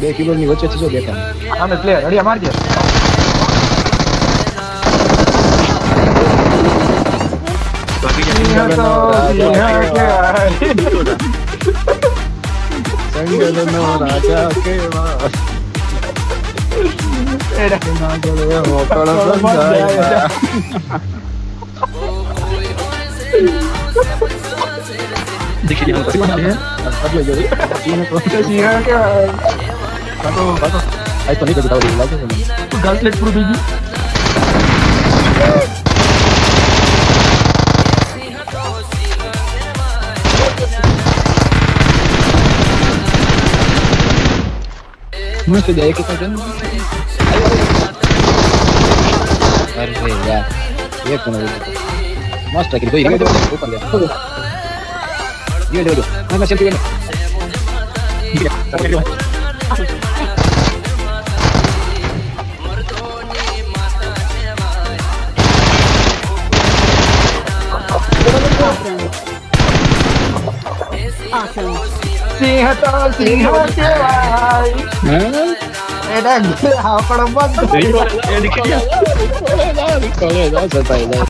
બે કિલોની વચ્ચેથી જો દેખાય સામે પ્લેયર અડિયા મારજે સંગનો રાજા કેવા એડા ના ગયો મોકળ બંધાયા देखिए यहाँ पर बना है अब ले जाइए ये तो सीहा क्या बातो आई तो नहीं बताओ लागे तू गलत लेट पूरी बीजी मस्त जाए के कदम अरे यार ये कौन है मस्त है कि कोई ऊपर ले ये दे दो मैं चलती हूं सिंह के भाई एडा हापड़ बंद ये दिख गया